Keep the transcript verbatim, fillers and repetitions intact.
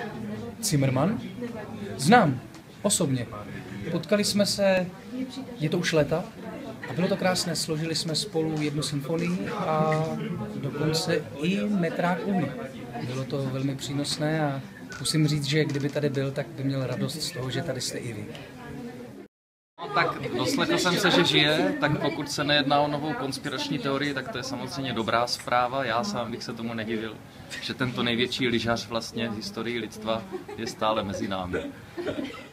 Zimmermann? Znám, osobně. Potkali jsme se, je to už léta, a bylo to krásné. Složili jsme spolu jednu symfonii a dokonce i metrák úny. Bylo to velmi přínosné a musím říct, že kdyby tady byl, tak by měl radost z toho, že tady jste i vy. No, tak doslechl jsem se, že žije, tak pokud se nejedná o novou konspirační teorii, tak to je samozřejmě dobrá zpráva. Já sám bych se tomu nedivil, že tento největší lyžař vlastně v historii lidstva je stále mezi námi.